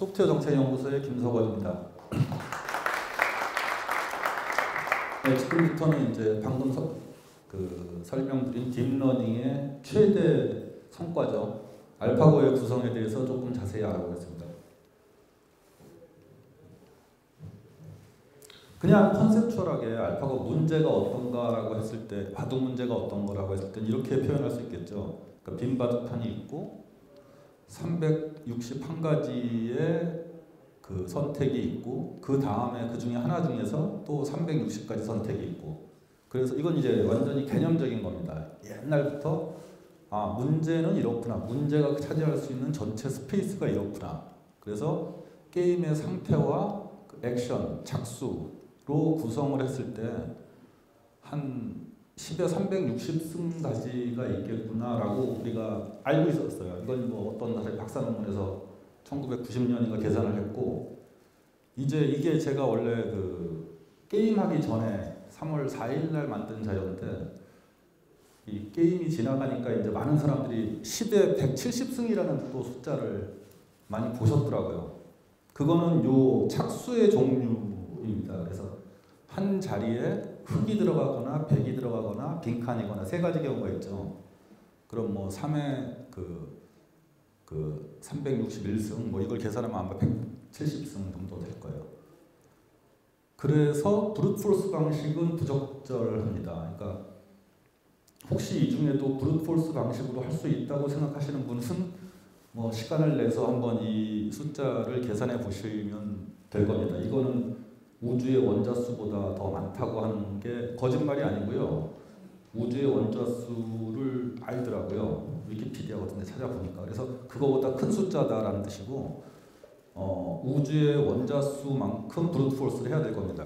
소프트웨어 정책연구소의 김석원입니다. 네, 지금부터는 이제 방금 설명드린 딥러닝의 최대 성과죠. 알파고의 구성에 대해서 조금 자세히 알아보겠습니다. 그냥 컨셉추얼하게 알파고 문제가 어떤가라고 했을 때, 바둑 문제가 어떤 거라고 했을 때 이렇게 표현할 수 있겠죠. 그러니까 빈 바둑판이 있고 361가지의 그 선택이 있고 그 다음에 그 중에 하나 중에서 또 360가지 선택이 있고, 그래서 이건 이제 완전히 개념적인 겁니다. 옛날부터 문제는 이렇구나, 문제가 차지할 수 있는 전체 스페이스가 이렇구나, 그래서 게임의 상태와 그 액션, 작수로 구성을 했을 때 한 10에 360승까지가 있겠구나라고 우리가 알고 있었어요. 이건 뭐 어떤 박사 논문에서 1990년인가 계산을 했고, 이제 이게 제가 원래 그 게임하기 전에 3월 4일 날 만든 자료인데, 이 게임이 지나가니까 이제 많은 사람들이 10에 170승이라는 또 숫자를 많이 보셨더라고요. 그거는 요 착수의 종류입니다. 그래서 한 자리에 흑이 들어가거나 백이 들어가거나 빈칸이거나 세 가지 경우가 있죠. 그럼 뭐 3에 그 361승 뭐 이걸 계산하면 아마 170승 정도 될 거예요. 그래서 브루트포스 방식은 부적절합니다. 그러니까 혹시 이 중에도 브루트포스 방식으로 할 수 있다고 생각하시는 분은 뭐 시간을 내서 한번 이 숫자를 계산해 보시면 될 겁니다. 이거는 우주의 원자수보다 더 많다고 하는 게 거짓말이 아니고요. 우주의 원자수를 알더라고요. 위키피디아 같은 데 찾아보니까. 그래서 그거보다 큰 숫자다라는 뜻이고, 우주의 원자수만큼 브루트포스를 해야 될 겁니다.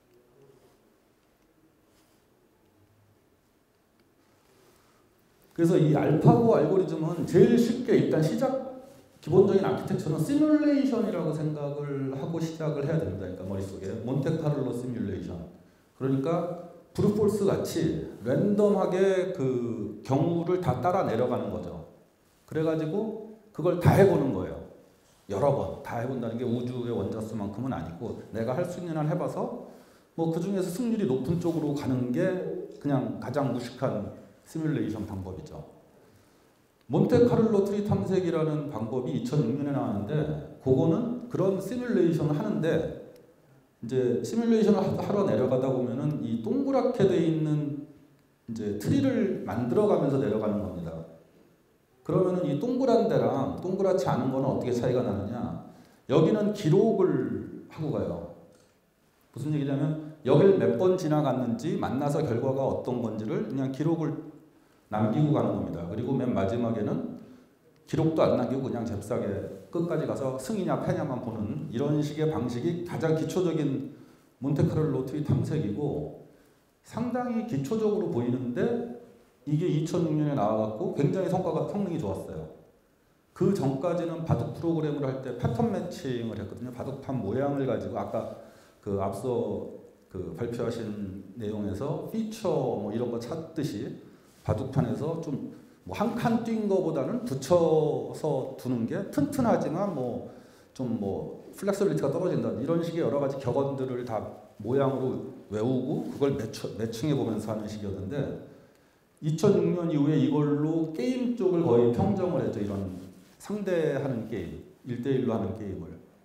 그래서 이 알파고 알고리즘은 제일 쉽게 일단 기본적인 아키텍처는 시뮬레이션이라고 생각을 하고 시작을 해야 됩니다. 그러니까 머릿속에 몬테카를로 시뮬레이션. 그러니까 브루트포스 같이 랜덤하게 그 경우를 다 따라 내려가는 거죠. 그래가지고 그걸 다 해보는 거예요. 여러 번 다 해본다는 게 우주의 원자수만큼은 아니고, 내가 할 수 있는 한 해봐서 뭐 그 중에서 승률이 높은 쪽으로 가는 게 그냥 가장 무식한 시뮬레이션 방법이죠. 몬테카를로 트리 탐색이라는 방법이 2006년에 나왔는데, 그거는 그런 시뮬레이션을 하는데, 이제 시뮬레이션을 하러 내려가다 보면은 이 동그랗게 돼 있는 이제 트리를 만들어가면서 내려가는 겁니다. 그러면은 이 동그란 데랑 동그랗지 않은 거는 어떻게 차이가 나느냐? 여기는 기록을 하고 가요. 무슨 얘기냐면 여길 몇 번 지나갔는지, 만나서 결과가 어떤 건지를 그냥 기록을 남기고 가는 겁니다. 그리고 맨 마지막에는 기록도 안 남기고 그냥 잽싸게 끝까지 가서 승이냐 패냐만 보는 이런 식의 방식이 가장 기초적인 몬테카를로 트리 탐색이고, 상당히 기초적으로 보이는데 이게 2006년에 나와갖고 굉장히 성능이 좋았어요. 그 전까지는 바둑 프로그램을 할 때 패턴 매칭을 했거든요. 바둑판 모양을 가지고 아까 앞서 발표하신 내용에서 피처 뭐 이런 거 찾듯이 바둑판에서 좀 뭐 한 칸 뛴 거보다는 붙여서 두는 게 튼튼하지만 뭐 좀 뭐 플렉서빌리티가 떨어진다, 이런 식의 여러 가지 격언들을 다 모양으로 외우고 그걸 매칭해 보면서 하는 식이었는데, 2006년 이후에 이걸로 게임 쪽을 거의 평정을 했죠. 이런 상대하는 게임, 1대1로 하는 게임을.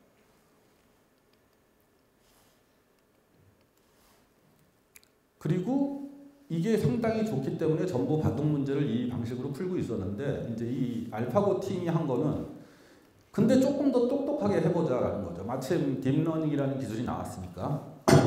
그리고 이게 상당히 좋기 때문에 전부 바둑 문제를 이 방식으로 풀고 있었는데, 이제 이 알파고 팀이 한 거는 근데 조금 더 똑똑하게 해보자라는 거죠. 마침 딥러닝이라는 기술이 나왔으니까.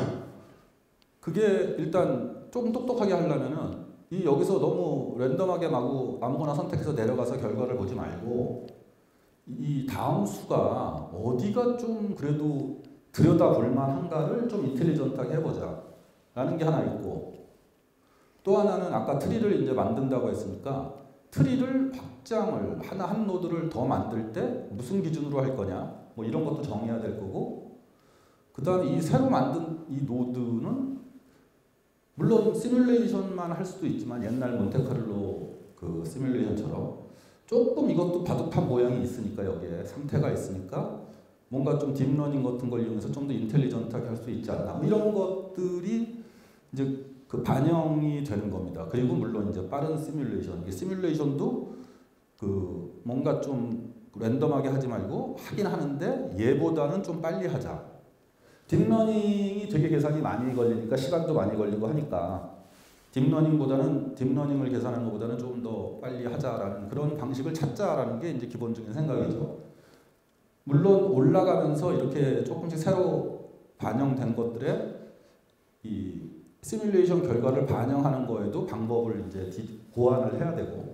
그게 일단 조금 똑똑하게 하려면은 여기서 너무 랜덤하게 아무거나 선택해서 내려가서 결과를 보지 말고, 이 다음 수가 어디가 좀 그래도 들여다볼 만한가를 좀 인텔리전트하게 해보자 라는 게 하나 있고, 또 하나는 아까 트리를 이제 만든다고 했으니까 트리를 확장을 한 노드를 더 만들 때 무슨 기준으로 할 거냐 뭐 이런 것도 정해야 될 거고, 그 다음에 이 새로 만든 이 노드는 물론 시뮬레이션만 할 수도 있지만 옛날 몬테카를로 그 시뮬레이션처럼 조금 이것도 바둑판 모양이 있으니까, 여기에 상태가 있으니까 뭔가 좀 딥러닝 같은 걸 이용해서 좀 더 인텔리전트하게 할 수 있지 않나. 이런 것들이 이제 그 반영이 되는 겁니다. 그리고 물론 이제 빠른 시뮬레이션. 이 시뮬레이션도 그 뭔가 좀 랜덤하게 하지 말고 하긴 하는데 얘보다는 좀 빨리 하자. 딥러닝이 되게 계산이 많이 걸리니까 시간도 많이 걸리고 하니까 딥러닝을 계산하는 것보다는 좀 더 빨리 하자라는 그런 방식을 찾자라는 게 이제 기본적인 생각이죠. 물론 올라가면서 이렇게 조금씩 새로 반영된 것들에 이 시뮬레이션 결과를 반영하는 거에도 방법을 이제 고안을 해야 되고,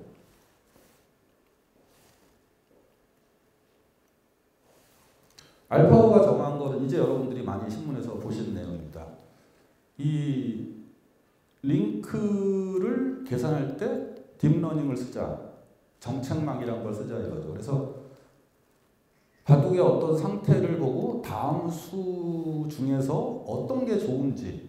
알파고가 정한 거는 이제 여러분들이 많이 신문에서 보신 내용입니다. 이 링크를 계산할 때 딥러닝을 쓰자, 정책망이라는 걸 쓰자 이거죠. 그래서 바둑의 어떤 상태를 보고 다음 수 중에서 어떤 게 좋은지를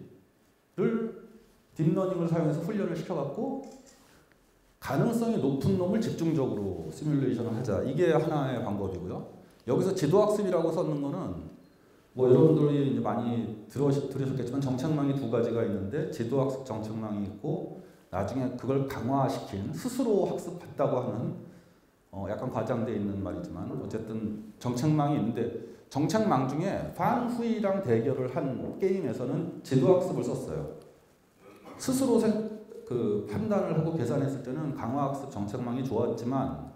딥러닝을 사용해서 훈련을 시켜갖고 가능성이 높은 놈을 집중적으로 시뮬레이션을 하자. 이게 하나의 방법이고요. 여기서 지도학습이라고 썼는 거는 뭐 여러분들이 이제 많이 들으셨겠지만 정책망이 두 가지가 있는데 지도학습 정책망이 있고 나중에 그걸 강화시킨 스스로 학습했다고 하는 약간 과장되어 있는 말이지만 어쨌든 정책망이 있는데 정책망 중에 판후이랑 대결을 한 게임에서는 지도학습을 썼어요. 스스로 그 판단을 하고 계산했을 때는 강화학습 정책망이 좋았지만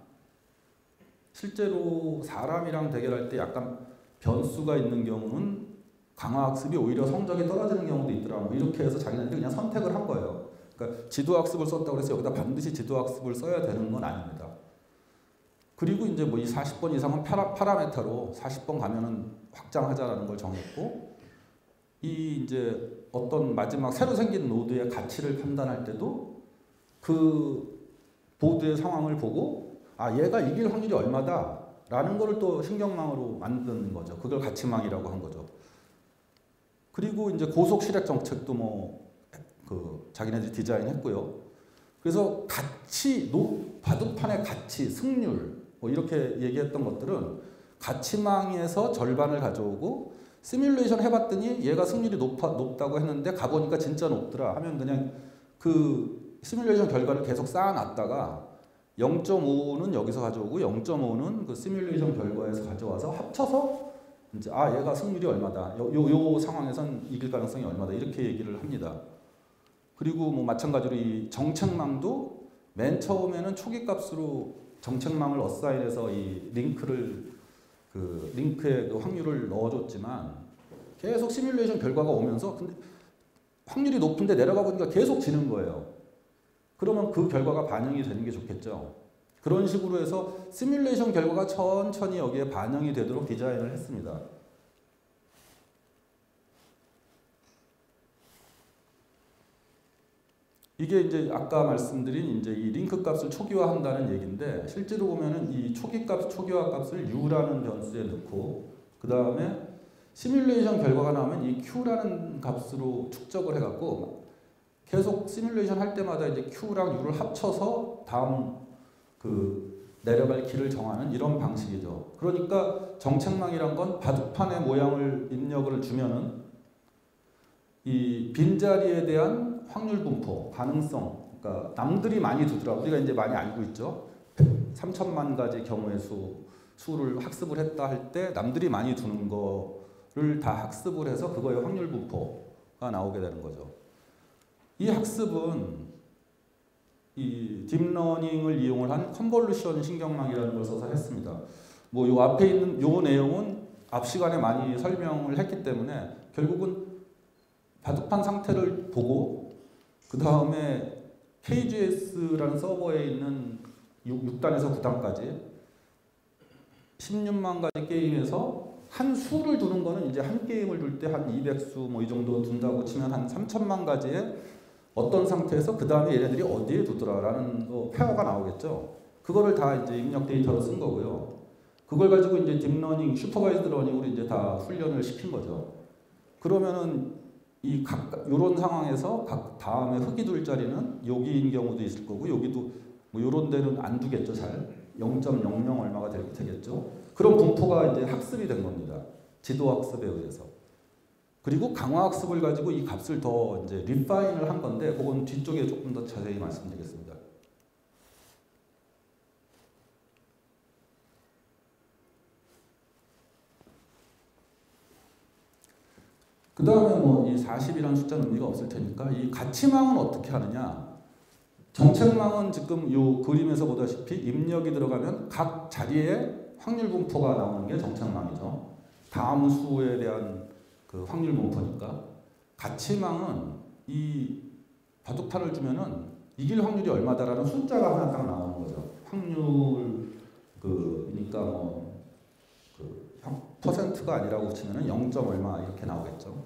실제로 사람이랑 대결할 때 약간 변수가 있는 경우는 강화학습이 오히려 성적이 떨어지는 경우도 있더라. 뭐 이렇게 해서 자기네들이 그냥 선택을 한 거예요. 그러니까 지도학습을 썼다고 해서 여기다 반드시 지도학습을 써야 되는 건 아닙니다. 그리고 이제 뭐 이 40번 이상은 파라메타로 40번 가면은 확장하자라는 걸 정했고, 이 이제 어떤 마지막 새로 생긴 노드의 가치를 판단할 때도 그 보드의 상황을 보고 아 얘가 이길 확률이 얼마다 라는 거를 또 신경망으로 만드는 거죠. 그걸 가치망이라고 한 거죠. 그리고 이제 고속 실행 정책도 뭐 그 자기네들이 디자인했고요. 그래서 가치, 바둑판의 가치, 승률 뭐 이렇게 얘기했던 것들은 가치망에서 절반을 가져오고 시뮬레이션 해봤더니 얘가 승률이 높다고 했는데 가보니까 진짜 높더라 하면 그냥 그 시뮬레이션 결과를 계속 쌓아놨다가 0.5는 여기서 가져오고 0.5는 그 시뮬레이션 결과에서 가져와서 합쳐서 이제 아 얘가 승률이 얼마다 요 상황에선 이길 가능성이 얼마다 이렇게 얘기를 합니다. 그리고 뭐 마찬가지로 이 정책망도 맨 처음에는 초기 값으로 정책망을 어사인해서 이 링크의 그 확률을 넣어줬지만 계속 시뮬레이션 결과가 오면서 근데 확률이 높은데 내려가 보니까 계속 지는 거예요. 그러면 그 결과가 반영이 되는 게 좋겠죠. 그런 식으로 해서 시뮬레이션 결과가 천천히 여기에 반영이 되도록 디자인을 했습니다. 이게 이제 아까 말씀드린 이제 이 링크 값을 초기화한다는 얘기인데 실제로 보면은 이 초기화 값을 U라는 변수에 넣고 그 다음에 시뮬레이션 결과가 나오면 이 Q라는 값으로 축적을 해갖고 계속 시뮬레이션 할 때마다 이제 Q랑 U를 합쳐서 다음 그 내려갈 길을 정하는 이런 방식이죠. 그러니까 정책망이란 건 바둑판의 모양을 입력을 주면은 이 빈자리에 대한 확률 분포, 가능성, 그러니까 남들이 많이 두더라고. 우리가 이제 많이 알고 있죠. 3천만 가지 경우의 수를 학습을 했다 할 때 남들이 많이 두는 거를 다 학습을 해서 그거의 확률 분포가 나오게 되는 거죠. 이 학습은 이 딥러닝을 이용을 한 컨볼루션 신경망이라는 걸 써서 했습니다. 뭐 요 앞에 있는 요 내용은 앞 시간에 많이 설명을 했기 때문에 결국은 바둑판 상태를 보고 그 다음에 KGS라는 서버에 있는 6단에서 9단까지 16만 가지 게임에서 한 수를 두는 거는 이제 한 게임을 둘 때 한 200수 뭐 이 정도 둔다고 치면 한 3천만 가지의 어떤 상태에서 그 다음에 얘네들이 어디에 두더라라는 거 페어가 나오겠죠. 그거를 다 이제 입력 데이터로 쓴 거고요. 그걸 가지고 이제 딥러닝, 슈퍼바이즈드 러닝으로 이제 다 훈련을 시킨 거죠. 그러면은 이 요런 상황에서 각 다음에 흙이 둘 자리는 여기인 경우도 있을 거고 여기도 뭐 요런 데는 안 두겠죠. 잘 0.00 얼마가 되겠죠. 그런 분포가 이제 학습이 된 겁니다. 지도학습에 의해서. 그리고 강화학습을 가지고 이 값을 더 이제 리파인을 한 건데 그건 뒤쪽에 조금 더 자세히 말씀드리겠습니다. 그 다음에 뭐 이 40이라는 숫자는 의미가 없을 테니까 이 가치망은 어떻게 하느냐. 정책망은 지금 이 그림에서 보다시피 입력이 들어가면 각 자리에 확률 분포가 나오는 게 정책망이죠. 다음 수에 대한 그 확률 분포니까. 가치망은 이 바둑판을 주면은 이길 확률이 얼마다라는 숫자가 하나 딱 나오는 거죠. 확률 그러니까 뭐 그 퍼센트가 아니라고 치면은 0. 얼마 이렇게 나오겠죠.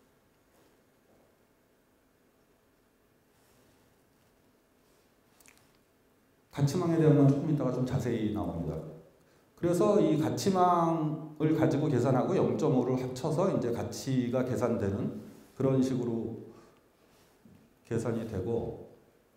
가치망에 대한 건 조금 이따가 좀 자세히 나옵니다. 그래서 이 가치망을 가지고 계산하고 0.5를 합쳐서 이제 가치가 계산되는 그런 식으로 계산이 되고,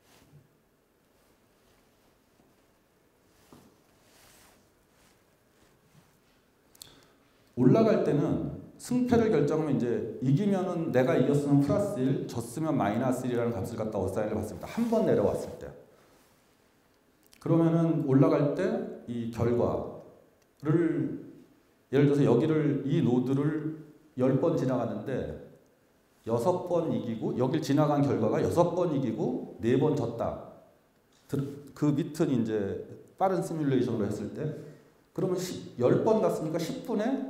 올라갈 때는 승패를 결정하면 이제 이기면은 내가 이겼으면 플러스 1, 졌으면 마이너스 1이라는 값을 갖다 어사인을 받습니다. 한 번 내려왔을 때. 그러면은 올라갈 때 이 결과를 예를 들어서 여기를 이 노드를 10번 지나갔는데 6번 이기고 여길 지나간 결과가 6번 이기고 4번 졌다. 그 밑은 이제 빠른 시뮬레이션으로 했을 때 그러면 10번 갔으니까 10분에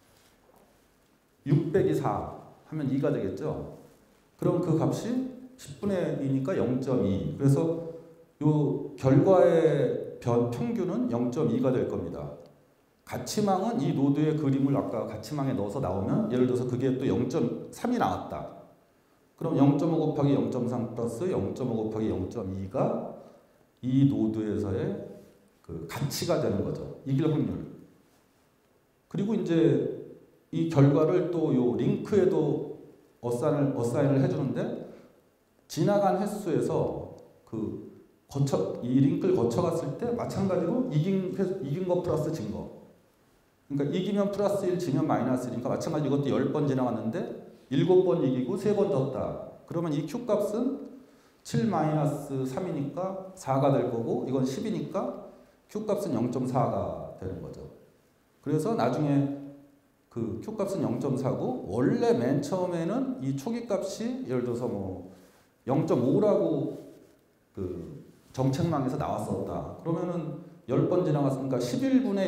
6 빼기 4 하면 2가 되겠죠. 그럼 그 값이 10분의 2니까 0.2. 그래서 이 결과의 평균은 0.2가 될 겁니다. 가치망은 이 노드의 그림을 아까 가치망에 넣어서 나오면 예를 들어서 그게 또 0.3이 나왔다. 그럼 0.5 곱하기 0.3 플러스 0.5 곱하기 0.2가 이 노드에서의 그 가치가 되는 거죠. 이길 확률. 그리고 이제 이 결과를 또 요 링크에도 어사인을 해주는데 지나간 횟수에서 이 링크를 거쳐갔을 때 마찬가지로 이긴 거 플러스 진 거. 그러니까 이기면 플러스 1, 지면 마이너스 1이니까 마찬가지로 이것도 10번 지나갔는데 7번 이기고 3번 졌다. 그러면 이 Q값은 7 마이너스 3이니까 4가 될 거고 이건 10이니까 Q값은 0.4가 되는 거죠. 그래서 나중에 그 Q값은 0.4고 원래 맨 처음에는 이 초기값이 예를 들어서 뭐 0.5라고 그 정책망에서 나왔었다. 그러면은 10번 지나갔으니까 11분의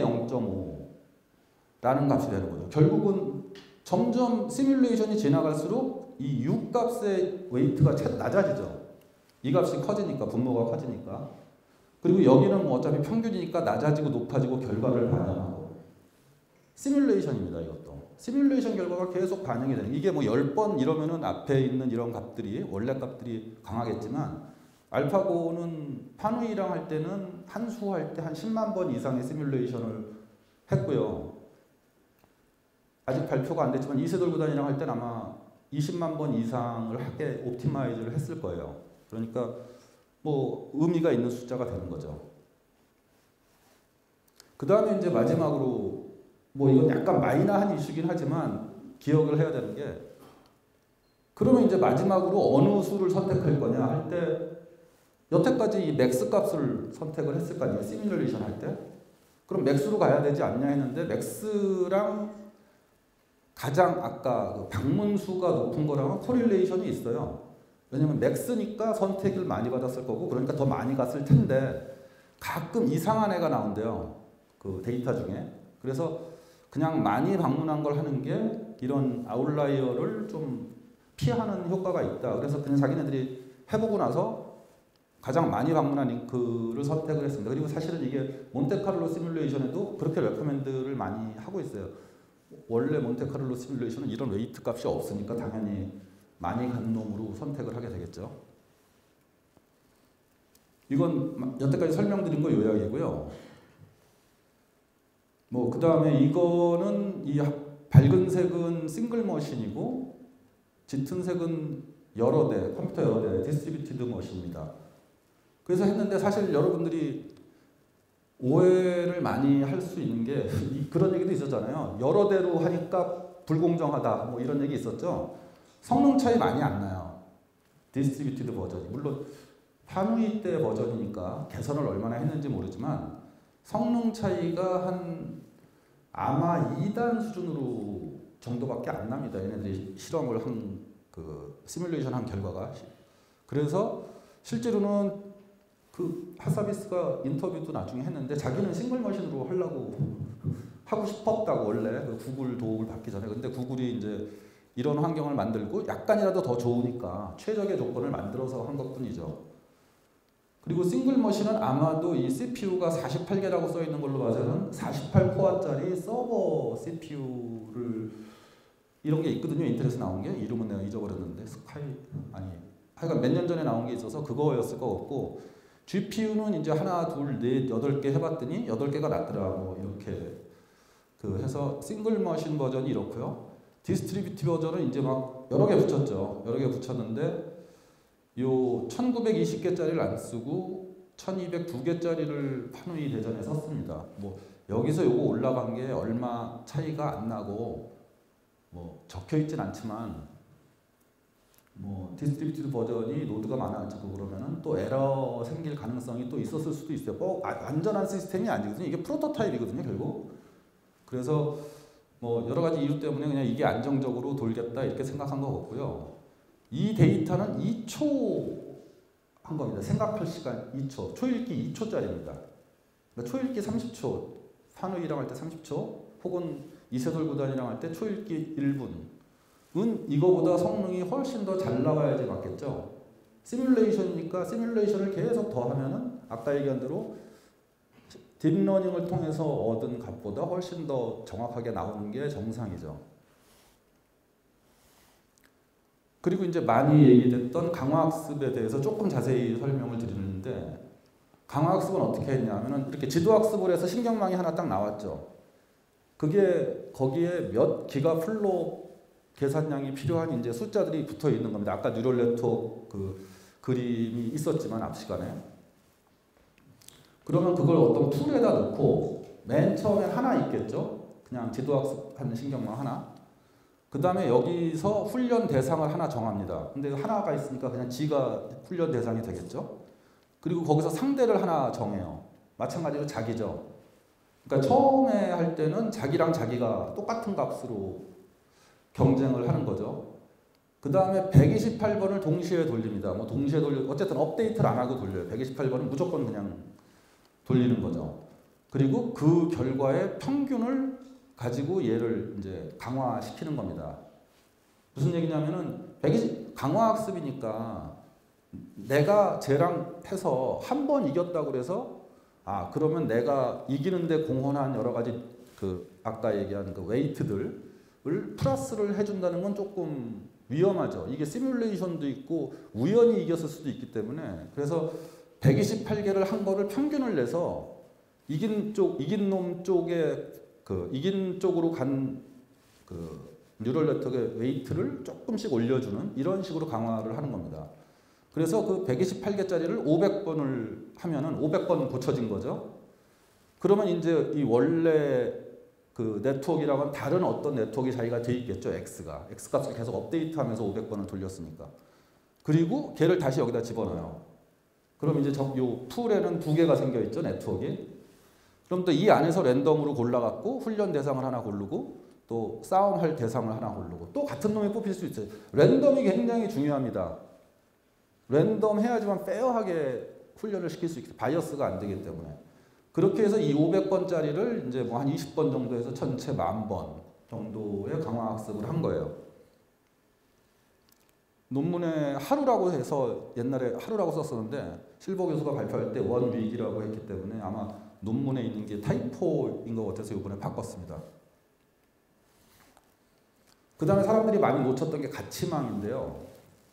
0.5라는 값이 되는 거죠. 결국은 점점 시뮬레이션이 지나갈수록 이 U 값의 웨이트가 낮아지죠. 이 값이 커지니까, 분모가 커지니까. 그리고 여기는 뭐 어차피 평균이니까 낮아지고 높아지고 결과를 반영하고. 시뮬레이션입니다, 이것도. 시뮬레이션 결과가 계속 반영이 되는. 이게 뭐 10번 이러면은 앞에 있는 이런 값들이, 원래 값들이 강하겠지만, 알파고는 파누이랑 할 때는 한 수 할 때 한 10만 번 이상의 시뮬레이션을 했고요. 아직 발표가 안 됐지만 이세돌 구단이랑 할 때는 아마 20만 번 이상을 하게 옵티마이즈를 했을 거예요. 그러니까 뭐 의미가 있는 숫자가 되는 거죠. 그 다음에 이제 마지막으로 뭐 이건 약간 마이너한 이슈긴 하지만 기억을 해야 되는 게 그러면 이제 마지막으로 어느 수를 선택할 거냐 할 때 여태까지 이 맥스 값을 선택을 했을 거 아니에요. 시뮬레이션 할 때. 그럼 맥스로 가야 되지 않냐 했는데 맥스랑 가장 아까 그 방문수가 높은 거랑은 코릴레이션이 있어요. 왜냐면 맥스니까 선택을 많이 받았을 거고 그러니까 더 많이 갔을 텐데 가끔 이상한 애가 나온대요. 그 데이터 중에. 그래서 그냥 많이 방문한 걸 하는 게 이런 아웃라이어를 좀 피하는 효과가 있다. 그래서 그냥 자기네들이 해보고 나서 가장 많이 방문한 링크를 선택을 했습니다. 그리고 사실은 이게 몬테카를로 시뮬레이션에도 그렇게 레커멘드를 많이 하고 있어요. 원래 몬테카를로 시뮬레이션은 이런 웨이트 값이 없으니까 당연히 많이 간 놈으로 선택을 하게 되겠죠. 이건 여태까지 설명드린 거 요약이고요. 뭐 그 다음에 이거는 이 밝은 색은 싱글 머신이고 짙은 색은 여러 대, 컴퓨터 여러 대, 디스트리뷰티드 머신입니다. 그래서 했는데 사실 여러분들이 오해를 많이 할 수 있는 게 그런 얘기도 있었잖아요. 여러 대로 하니까 불공정하다 뭐 이런 얘기 있었죠. 성능 차이 많이 안 나요. 디스트리뷰티드 버전이. 물론 파누이 때 버전이니까 개선을 얼마나 했는지 모르지만 성능 차이가 한 아마 2단 수준으로 정도밖에 안 납니다. 얘네들이 실험을 한 그 시뮬레이션 한 결과가. 그래서 실제로는 그 하사비스가 인터뷰도 나중에 했는데 자기는 싱글 머신으로 하려고 하고 싶었다고 원래 그 구글 도움을 받기 전에. 근데 구글이 이제 이런 환경을 만들고 약간이라도 더 좋으니까 최적의 조건을 만들어서 한 것뿐이죠. 그리고 싱글 머신은 아마도 이 CPU가 48개라고 써 있는 걸로 봐서는 48코어짜리 서버 CPU를 이런 게 있거든요. 인텔에서 나온 게. 이름은 내가 잊어버렸는데 스카이 아니 하여간 몇 년 전에 나온 게 있어서 그거였을 것 같고 GPU는 이제 하나, 둘, 넷, 8개 해봤더니 8개가 낫더라. 뭐 이렇게 그 해서 싱글 머신 버전이 이렇고요. 디스트리뷰티드 버전은 이제 막 여러 개 붙였죠. 여러 개 붙였는데 요 1920개짜리를 안 쓰고 1202개짜리를 파누이 대전에 썼습니다. 뭐 여기서 요거 올라간 게 얼마 차이가 안 나고 뭐 적혀 있진 않지만 뭐 디스트리뷰티드 버전이 노드가 많아지고 그러면은 또 에러 생길 가능성이 또 있었을 수도 있어요. 뭐 완전한 시스템이 아니거든요. 이게 프로토타입이거든요, 결국. 그래서 뭐 여러 가지 이유 때문에 그냥 이게 안정적으로 돌겠다 이렇게 생각한 것 같고요. 이 데이터는 2초 한 겁니다. 생각할 시간 2초. 초읽기 2초짜리입니다. 그러니까 초읽기 30초. 파누이랑 할 때 30초. 혹은 이세돌 구단이랑 할 때 초읽기 1분. 이거보다 성능이 훨씬 더 잘 나와야지 맞겠죠. 시뮬레이션이니까 시뮬레이션을 계속 더 하면은 아까 얘기한 대로 딥러닝을 통해서 얻은 값보다 훨씬 더 정확하게 나오는 게 정상이죠. 그리고 이제 많이 얘기됐던 강화학습에 대해서 조금 자세히 설명을 드리는데 강화학습은 어떻게 했냐면은 이렇게 지도학습을 해서 신경망이 하나 딱 나왔죠. 그게 거기에 몇 기가 플로 계산량이 필요한 이제 숫자들이 붙어 있는 겁니다. 아까 뉴럴 네트워크 그 그림이 있었지만 앞 시간에. 그러면 그걸 어떤 툴에다 넣고 맨 처음에 하나 있겠죠. 그냥 지도학습하는 신경망 하나. 그 다음에 여기서 훈련 대상을 하나 정합니다. 근데 하나가 있으니까 그냥 지가 훈련 대상이 되겠죠. 그리고 거기서 상대를 하나 정해요. 마찬가지로 자기죠. 그러니까 처음에 할 때는 자기랑 자기가 똑같은 값으로 경쟁을 하는 거죠. 그 다음에 128번을 동시에 돌립니다. 뭐 동시에 어쨌든 업데이트를 안 하고 돌려요. 128번은 무조건 그냥 돌리는 거죠. 그리고 그 결과의 평균을 가지고 얘를 이제 강화시키는 겁니다. 무슨 얘기냐면은 강화학습이니까 내가 쟤랑 해서 한 번 이겼다고 그래서 그러면 내가 이기는데 공헌한 여러 가지 그 아까 얘기한 그 웨이트들을 플러스를 해준다는 건 조금 위험하죠. 이게 시뮬레이션도 있고 우연히 이겼을 수도 있기 때문에 그래서 128개를 한 거를 평균을 내서 이긴 놈 쪽에 그 이긴 쪽으로 간 그 뉴럴 네트워크의 웨이트를 조금씩 올려주는 이런 식으로 강화를 하는 겁니다. 그래서 그 128개짜리를 500번을 하면은 500번 고쳐진 거죠. 그러면 이제 이 원래 그 네트워크라고는 다른 어떤 네트워크가 자기가 돼 있겠죠. X값을 계속 업데이트하면서 500번을 돌렸으니까. 그리고 걔를 다시 여기다 집어넣어요. 그럼 이제 요 풀에는 2개가 생겨 있죠. 네트워크가. 그럼 또 이 안에서 랜덤으로 골라갖고 훈련 대상을 하나 고르고 또 싸움할 대상을 하나 고르고 또 같은 놈이 뽑힐 수 있어요. 랜덤이 굉장히 중요합니다. 랜덤 해야지만 페어하게 훈련을 시킬 수 있기 바이어스가 안 되기 때문에. 그렇게 해서 이 500번짜리를 이제 뭐 한 20번 정도 해서 전체 10,000번 정도의 강화학습을 한 거예요. 논문에 하루라고 해서 옛날에 하루라고 썼었는데 실버 교수가 발표할 때 원위기라고 했기 때문에 아마 논문에 있는 게 타이포인 것 같아서 이번에 바꿨습니다. 그 다음에 사람들이 많이 놓쳤던 게 가치망인데요.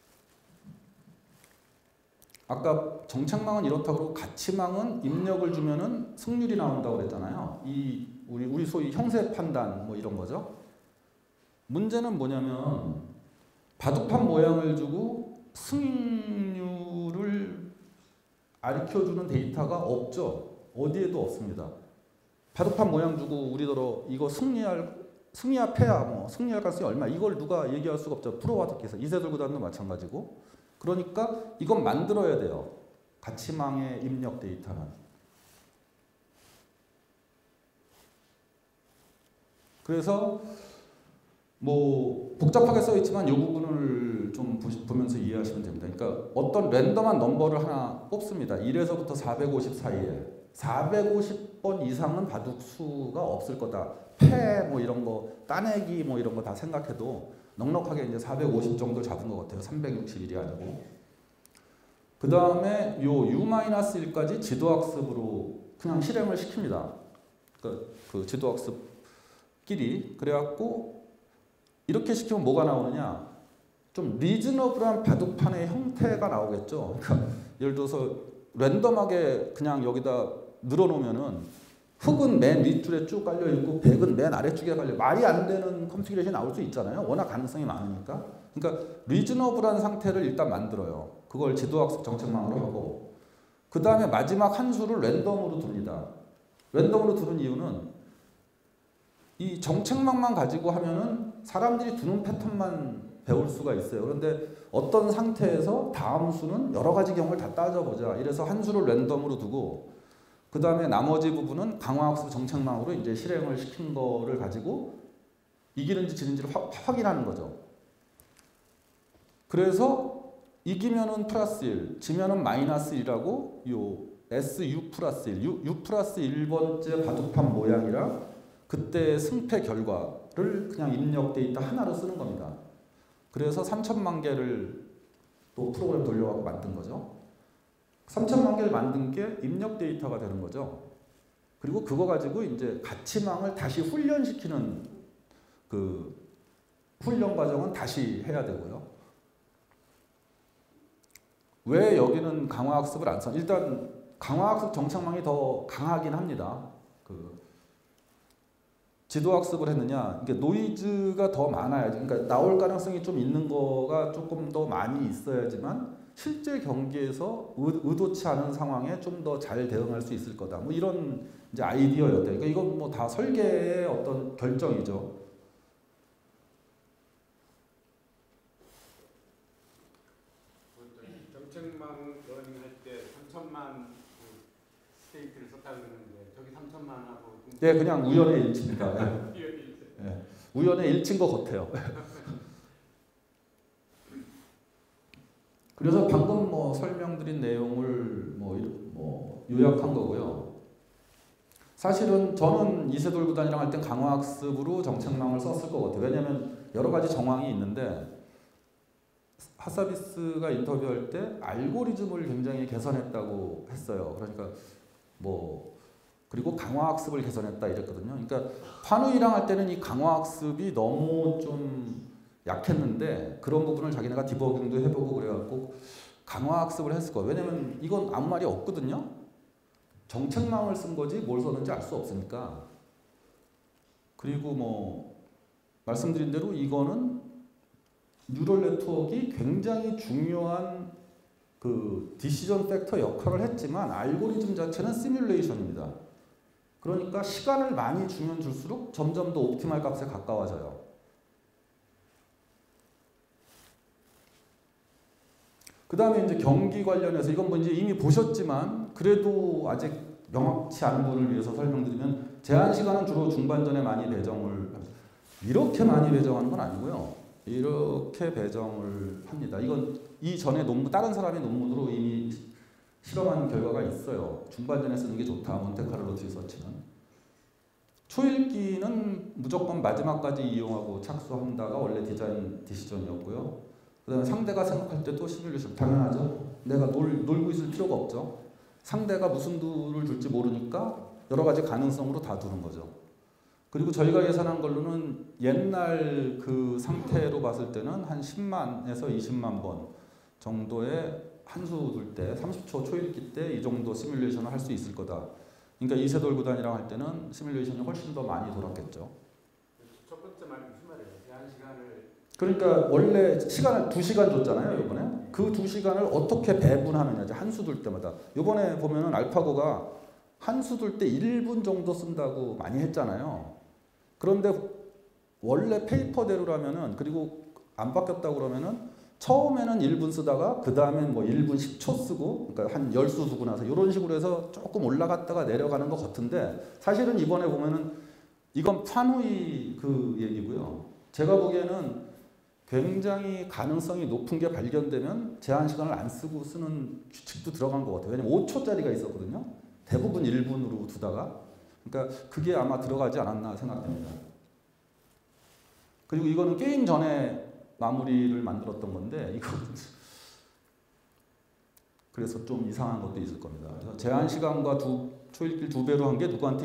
아까 정책망은 이렇다고 가치망은 입력을 주면은 승률이 나온다고 그랬잖아요. 우리 소위 형세 판단 뭐 이런 거죠. 문제는 뭐냐면 바둑판 모양을 주고 승률을 가르쳐주는 데이터가 없죠. 어디에도 없습니다. 바둑판 모양 주고 우리더러 이거 승리야 패야 뭐 승리할 가능성이 얼마 이걸 누가 얘기할 수가 없죠. 프로 바둑기에서 이세돌 구단도 마찬가지고. 그러니까 이건 만들어야 돼요. 가치망의 입력 데이터는. 그래서 뭐 복잡하게 써 있지만 이 부분을 좀 보면서 이해하시면 됩니다. 그러니까 어떤 랜덤한 넘버를 하나 뽑습니다. 1에서부터 450 사이에 450번 이상은 바둑 수가 없을 거다. 패 뭐 이런 거 따내기 뭐 이런 거 다 생각해도 넉넉하게 이제 450 정도 잡은 것 같아요. 361이 아니고. 그 다음에 요 U-1까지 지도학습으로 그냥 실행을 시킵니다. 그 지도학습끼리. 그래갖고 이렇게 시키면 뭐가 나오느냐? 좀 리즈너블한 바둑판의 형태가 나오겠죠. 그러니까 예를 들어서 랜덤하게 그냥 여기다 늘어놓으면은 흑은 맨 윗줄에 쭉 깔려있고 백은 맨 아래쪽에 깔려 말이 안 되는 컨피그레이션이 나올 수 있잖아요. 워낙 가능성이 많으니까. 그러니까 리즈너블한 상태를 일단 만들어요. 그걸 지도학습 정책망으로 하고 그 다음에 마지막 한 수를 랜덤으로 둡니다. 랜덤으로 두는 이유는 이 정책망만 가지고 하면은 사람들이 두는 패턴만 배울 수가 있어요. 그런데 어떤 상태에서 다음 수는 여러 가지 경우를 다 따져보자. 이래서 한 수를 랜덤으로 두고 그 다음에 나머지 부분은 강화학습 정책망으로 이제 실행을 시킨 거를 가지고 이기는지 지는지를 확인하는 거죠. 그래서 이기면은 플러스 1, 지면은 마이너스 1이라고 요 SU 플러스 1, U 플러스 1번째 바둑판 모양이랑 그때 승패 결과를 그냥 입력 데이터 하나로 쓰는 겁니다. 그래서 3천만 개를 또 프로그램 돌려갖고 만든 거죠. 3천만 개를 만든 게 입력 데이터가 되는 거죠. 그리고 그거 가지고 이제 가치망을 다시 훈련시키는 그 훈련 과정은 다시 해야 되고요. 왜 여기는 강화학습을 안 써? 일단 강화학습 정책망이 더 강하긴 합니다. 그 지도학습을 했느냐, 이게 노이즈가 더 많아야지. 그러니까 나올 가능성이 좀 있는 거가 조금 더 많이 있어야지만 실제 경기에서 의도치 않은 상황에 좀 더 잘 대응할 수 있을 거다. 뭐 이런 이제 아이디어였대요. 그러니까 이건 뭐 다 설계의 어떤 결정이죠. 정책망 러닝 할 때 3천만 스테이트를 썼다 그러는데 저기 3천만하고 예, 그냥 우연의 일치입니다. 예. 우연의 일치인 것 같아요. 그래서 방금 뭐 설명드린 내용을 뭐 요약한 거고요. 사실은 저는 이세돌 구단이랑 할 땐 강화학습으로 정책망을 썼을 것 같아요. 왜냐하면 여러 가지 정황이 있는데 하사비스가 인터뷰할 때 알고리즘을 굉장히 개선했다고 했어요. 그러니까 뭐 그리고 강화학습을 개선했다 이랬거든요. 그러니까 판우이랑 할 때는 이 강화학습이 너무 좀 약했는데 그런 부분을 자기네가 디버깅도 해보고 그래갖고 강화학습을 했을 거예요. 왜냐면 이건 아무 말이 없거든요. 정책망을 쓴 거지 뭘 썼는지 알 수 없으니까. 그리고 뭐 말씀드린 대로 이거는 뉴럴 네트워크가 굉장히 중요한 그 디시전 팩터 역할을 했지만 알고리즘 자체는 시뮬레이션입니다. 그러니까 시간을 많이 주면 줄수록 점점 더 옵티멀 값에 가까워져요. 그 다음에 이제 경기 관련해서 이건 뭐 이제 이미 보셨지만 그래도 아직 명확치 않은 분을 위해서 설명드리면 제한 시간은 주로 중반전에 많이 배정을 이렇게 많이 배정하는 건 아니고요. 이렇게 배정을 합니다. 이건 이전에 논문 다른 사람의 논문으로 이미 실험한 결과가 있어요. 중반전에 쓰는 게 좋다. 몬테카를로 리서치는. 초읽기는 무조건 마지막까지 이용하고 착수한다가 원래 디자인 디시전이었고요. 그 다음에 상대가 생각할 때도 시뮬레이션 당연하죠. 내가 놀고 있을 필요가 없죠. 상대가 무슨 두를 줄지 모르니까 여러 가지 가능성으로 다 두는 거죠. 그리고 저희가 예산한 걸로는 옛날 그 상태로 봤을 때는 한 10만에서 20만 번 정도의 한 수 둘 때 30초 초읽기 때 이 정도 시뮬레이션을 할 수 있을 거다. 그러니까 이세돌 구단이랑 할 때는 시뮬레이션이 훨씬 더 많이 돌았겠죠. 첫 번째 말 무슨 말이에요? 제한 시간을 그러니까 원래 시간을 2시간 줬잖아요, 이번에. 그 2시간을 어떻게 배분하느냐, 한 수 둘 때마다. 이번에 보면은 알파고가 한 수 둘 때 1분 정도 쓴다고 많이 했잖아요. 그런데 원래 페이퍼대로라면은, 그리고 안 바뀌었다고 그러면은 처음에는 1분 쓰다가 그 다음엔 뭐 1분 10초 쓰고, 그러니까 한 10수 두고 나서 이런 식으로 해서 조금 올라갔다가 내려가는 것 같은데, 사실은 이번에 보면은 이건 판후이 그 얘기고요. 제가 보기에는 굉장히 가능성이 높은 게 발견되면 제한 시간을 안 쓰고 쓰는 규칙도 들어간 것 같아요. 왜냐면 5초짜리가 있었거든요. 대부분 1분으로 두다가. 그러니까 그게 아마 들어가지 않았나 생각됩니다. 그리고 이거는 게임 전에 마무리를 만들었던 건데, 이거 그래서 좀 이상한 것도 있을 겁니다. 그래서 제한 시간과 초읽기를 2배로 한 게 누구한테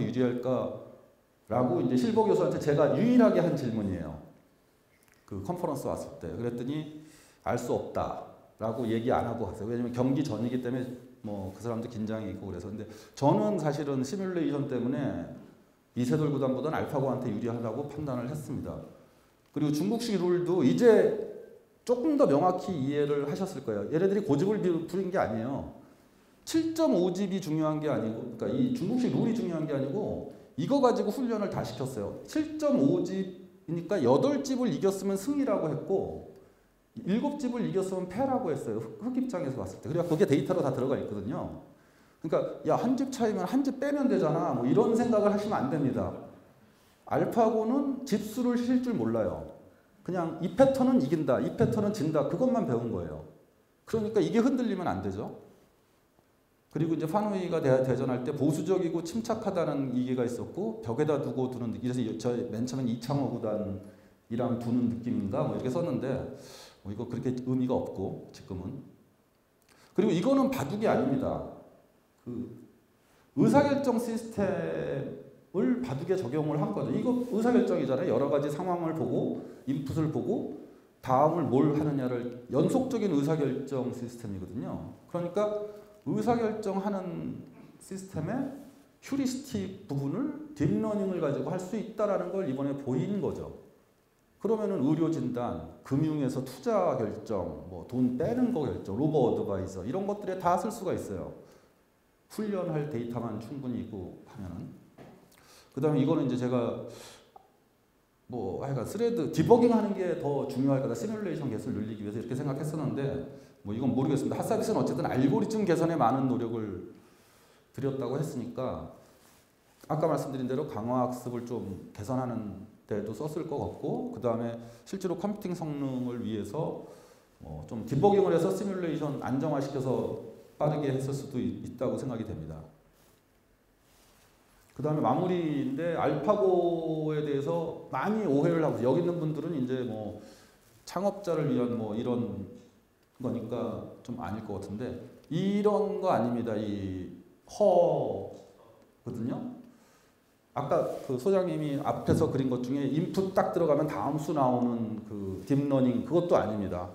유리할까라고 이제 실버 교수한테 제가 유일하게 한 질문이에요. 그 컨퍼런스 왔을 때. 그랬더니 알 수 없다라고 얘기 안 하고 갔어요. 왜냐면 경기 전이기 때문에 뭐 그 사람도 긴장이 있고 그래서. 근데 저는 사실은 시뮬레이션 때문에 이세돌 구단보다는 알파고한테 유리하다고 판단을 했습니다. 그리고 중국식 룰도 이제 조금 더 명확히 이해를 하셨을 거예요. 얘네들이 고집을 부린 게 아니에요. 7.5집이 중요한 게 아니고, 그러니까 이 중국식 룰이 중요한 게 아니고 이거 가지고 훈련을 다 시켰어요. 7.5집이니까 8집을 이겼으면 승리라고 했고 7집을 이겼으면 패라고 했어요. 흑 입장에서 봤을 때. 그래야 그게 데이터로 다 들어가 있거든요. 그러니까 야, 한 집 차이면 한 집 빼면 되잖아. 뭐 이런 생각을 하시면 안 됩니다. 알파고는 집수를 실 줄 몰라요. 그냥 이 패턴은 이긴다, 이 패턴은 진다, 그것만 배운 거예요. 그러니까 이게 흔들리면 안 되죠. 그리고 이제 판후이가 대전할 때 보수적이고 침착하다는 얘기가 있었고 벽에다 두고 두는 느낌. 그래서 저 맨 처음엔 이창호 구단이랑 두는 느낌인가 뭐 이렇게 썼는데 뭐 이거 그렇게 의미가 없고 지금은. 그리고 이거는 바둑이 아닙니다. 그 의사결정 시스템을 바둑에 적용을 한 거죠. 이거 의사결정이잖아요. 여러 가지 상황을 보고 인풋을 보고 다음을 뭘 하느냐를 연속적인 의사결정 시스템이거든요. 그러니까 의사결정하는 시스템의 휴리스틱 부분을 딥러닝을 가지고 할 수 있다는 걸 이번에 보인 거죠. 그러면은 의료진단, 금융에서 투자 결정, 뭐 돈 빼는 거 결정, 로보 어드바이저 이런 것들에 다 쓸 수가 있어요. 훈련할 데이터만 충분히 있고 하면은. 그 다음에 이거는 이제 제가 뭐 하여간 스레드 디버깅 하는 게 더 중요할 거다. 시뮬레이션 개수를 늘리기 위해서 이렇게 생각했었는데 뭐 이건 모르겠습니다. 핫서비스는 어쨌든 알고리즘 개선에 많은 노력을 들였다고 했으니까 아까 말씀드린 대로 강화학습을 좀 개선하는 데도 썼을 것 같고, 그 다음에 실제로 컴퓨팅 성능을 위해서 좀 디버깅을 해서 시뮬레이션 안정화시켜서 빠르게 했을 수도 있다고 생각이 됩니다. 그 다음에 마무리인데 알파고에 대해서 많이 오해를 하고 여기 있는 분들은 이제 뭐 창업자를 위한 뭐 이런 거니까 좀 아닐 것 같은데 이런 거 아닙니다. 이 허거든요. 아까 그 소장님이 앞에서 그린 것 중에 인풋 딱 들어가면 다음 수 나오는 그 딥러닝 그것도 아닙니다.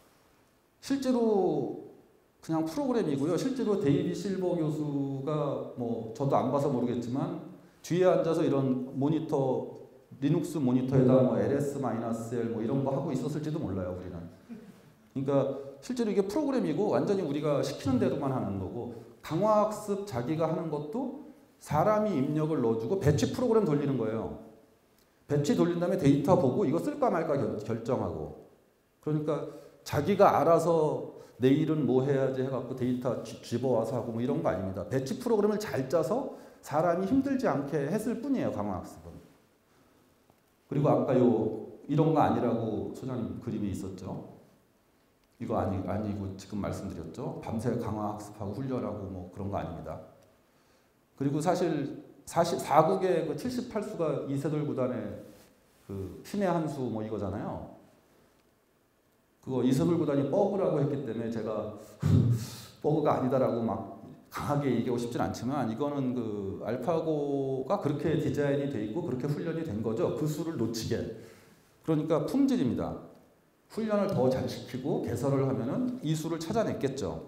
실제로 그냥 프로그램이고요. 실제로 데이비 실버 교수가 뭐 저도 안 봐서 모르겠지만 뒤에 앉아서 이런 모니터 리눅스 모니터에다 뭐 ls-l 뭐 이런 거 하고 있었을지도 몰라요. 우리는. 그러니까 실제로 이게 프로그램이고 완전히 우리가 시키는 대로만 하는 거고 강화학습 자기가 하는 것도 사람이 입력을 넣어주고 배치 프로그램 돌리는 거예요. 배치 돌린 다음에 데이터 보고 이거 쓸까 말까 결정하고. 그러니까 자기가 알아서 내일은 뭐 해야지 해갖고 데이터 집어와서 하고 뭐 이런 거 아닙니다. 배치 프로그램을 잘 짜서 사람이 힘들지 않게 했을 뿐이에요. 강화학습은. 그리고 아까 이런 거 아니라고 소장님 그림이 있었죠. 이거 아니고 지금 말씀드렸죠. 밤새 강화학습하고 훈련하고 뭐 그런 거 아닙니다. 그리고 사실 4국의 그 78수가 이세돌 구단의 그 신의 한 수 뭐 이거잖아요. 그거 이세돌 구단이 버그라고 했기 때문에 제가 버그가 아니다라고 막 강하게 얘기하고 싶진 않지만 이거는 그 알파고가 그렇게 디자인이 돼 있고 그렇게 훈련이 된 거죠. 그 수를 놓치게. 그러니까 품질입니다. 훈련을 더 잘 시키고 개선을 하면은 이 수를 찾아냈겠죠.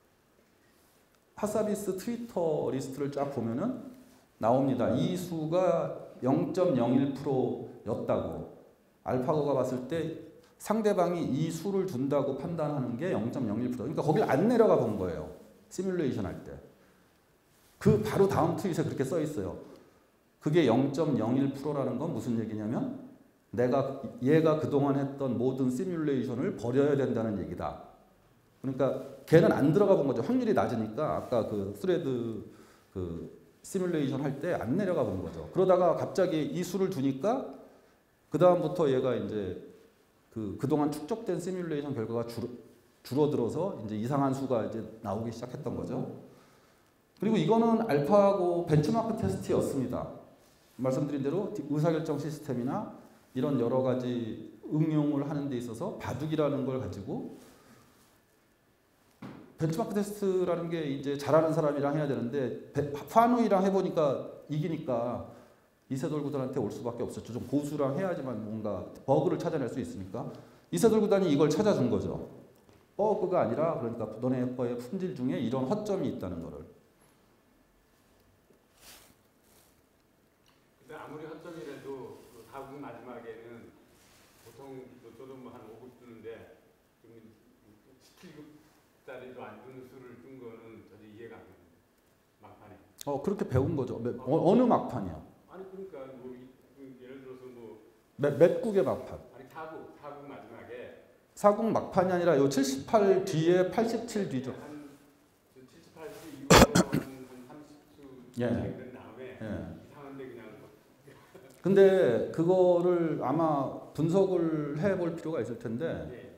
핫서비스 트위터 리스트를 쫙 보면은 나옵니다. 이 수가 0.01%였다고. 알파고가 봤을 때 상대방이 이 수를 둔다고 판단하는 게 0.01%. 그러니까 거길 안 내려가 본 거예요. 시뮬레이션 할 때. 그 바로 다음 트윗에 그렇게 써 있어요. 그게 0.01%라는 건 무슨 얘기냐면 얘가 그동안 했던 모든 시뮬레이션을 버려야 된다는 얘기다. 그러니까 걔는 안 들어가 본 거죠. 확률이 낮으니까 아까 그 스레드 그 시뮬레이션 할 때 안 내려가 본 거죠. 그러다가 갑자기 이 수를 두니까 그 다음부터 얘가 이제 그동안 축적된 시뮬레이션 결과가 줄어들어서 이제 이상한 수가 이제 나오기 시작했던 거죠. 그리고 이거는 알파고 벤치마크 테스트였습니다. 말씀드린 대로 의사결정 시스템이나 이런 여러 가지 응용을 하는 데 있어서 바둑이라는 걸 가지고 벤치마크 테스트라는 게 이제 잘하는 사람이랑 해야 되는데 파누이랑 해보니까 이기니까 이세돌 구단한테 올 수밖에 없었죠. 좀 고수랑 해야지만 뭔가 버그를 찾아낼 수 있으니까 이세돌 구단이 이걸 찾아준 거죠. 버그가 아니라 그러니까 너네 거의 품질 중에 이런 허점이 있다는 거를. 근데 아무리 허점이라도 그 가국 마지막에는 보통 저도 뭐 한 5급 주는데 좀 17급짜리도 안 주는 수를 준 거는 저도 이해가 안 됩니다. 막판에. 그렇게 배운 거죠. 어느 막판이요? 아니 그러니까 뭐 예를 들어서 뭐 몇 국의 막판? 아니 사국 마지막에 사국 막판이 아니라 요 78 뒤에 87 뒤죠. 한 78수 이후로 한 30수 예. 진행된 다음에 예. 이상한데 그냥 근데 그거를 아마 분석을 해볼 필요가 있을 텐데 예.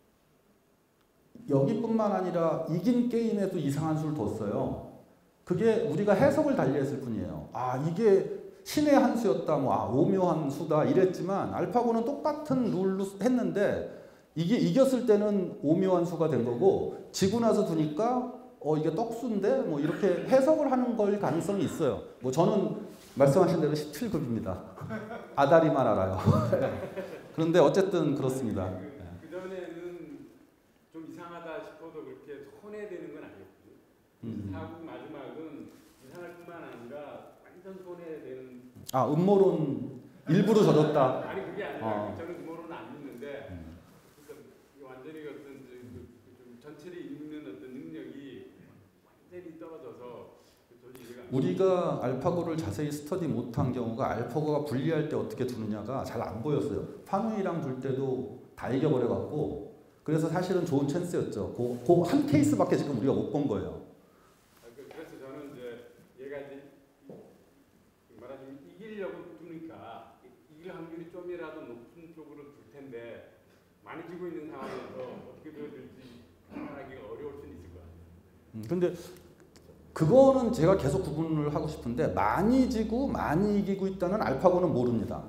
여기뿐만 아니라 이긴 게임에도 이상한 수를 뒀어요. 그게 우리가 해석을 달리했을 뿐이에요. 아 이게 신의 한 수였다, 오묘한 수다 이랬지만 알파고는 똑같은 룰로 했는데 이게 이겼을 때는 오묘한 수가 된 거고 지고 나서 두니까 이게 떡수인데 뭐 이렇게 해석을 하는 걸 가능성이 있어요. 뭐 저는 말씀하신 대로 17급입니다. 아다리만 알아요. 그런데 어쨌든 그렇습니다. 그 전에는 좀 이상하다 싶어도 그렇게 손해되는 건 아니었거든요. 사국 마지막은 이상할 뿐만 아니라 완전 손해되는. 음모론 일부러 젖었다. 아니 그게 아니라 저는 음모론은 안 믿는데 그러니까 완전히 어떤 좀 전체를 읽는 어떤 능력이 완전히 떨어져서 저도 이해가 안 우리가 알파고를 자세히 스터디 못한 경우가 알파고가 분리할 때 어떻게 두느냐가 잘 안 보였어요. 파누이랑 둘 때도 다 이겨버려갖고 그래서 사실은 좋은 찬스였죠. 그 한 케이스밖에 지금 우리가 못 본 거예요. 그래서 저는 이제 얘가 이제 말하자면 이기려고 두니까 이길 확률이 좀이라도 높은 쪽으로 둘 텐데 많이 지고 있는 상황에서 어떻게 되어질지 판단하기가 어려울 수는 있을 것 같아요. 근데 그거는 제가 계속 구분을 하고 싶은데 많이 지고 많이 이기고 있다는 알파고는 모릅니다.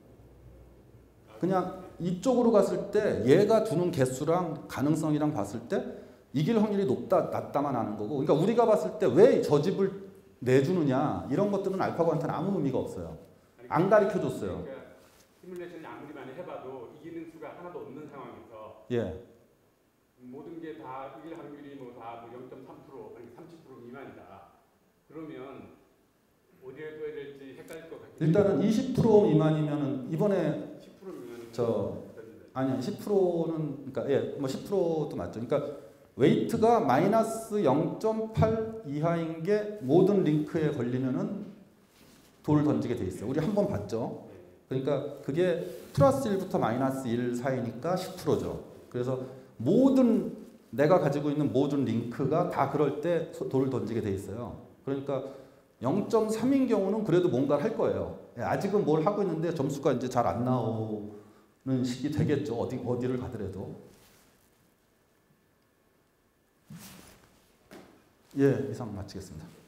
그냥 이쪽으로 갔을 때 얘가 두는 개수랑 가능성이랑 봤을 때 이길 확률이 높다 낮다만 아는 거고 그러니까 우리가 봤을 때 왜 저 집을 내주느냐 이런 것들은 알파고한테는 아무 의미가 없어요. 안 가르쳐줬어요. 그러니까 시뮬레이션을 아무리 많이 해봐도 이기는 수가 하나도 없는 상황에서 예. 모든 게 다 이길 확률이 다 0.3% 아니 30% 미만이다. 그러면 어디에 둬야 될지 헷갈릴 것 같아요. 일단은 20% 미만이면은 이번에 10% 미만은 아니요 10%는 그러니까 10%도 맞죠. 그러니까 웨이트가 마이너스 0.8 이하인 게 모든 링크에 걸리면은 돌을 던지게 돼 있어요. 우리 한번 봤죠. 그러니까 그게 플러스 1부터 마이너스 1 사이니까 10%죠. 그래서 내가 가지고 있는 모든 링크가 다 그럴 때 돌을 던지게 돼 있어요. 그러니까 0.3인 경우는 그래도 뭔가를 할 거예요. 아직은 뭘 하고 있는데 점수가 이제 잘 안 나오는 시기 되겠죠. 어디를 가더라도. 예, 이상 마치겠습니다.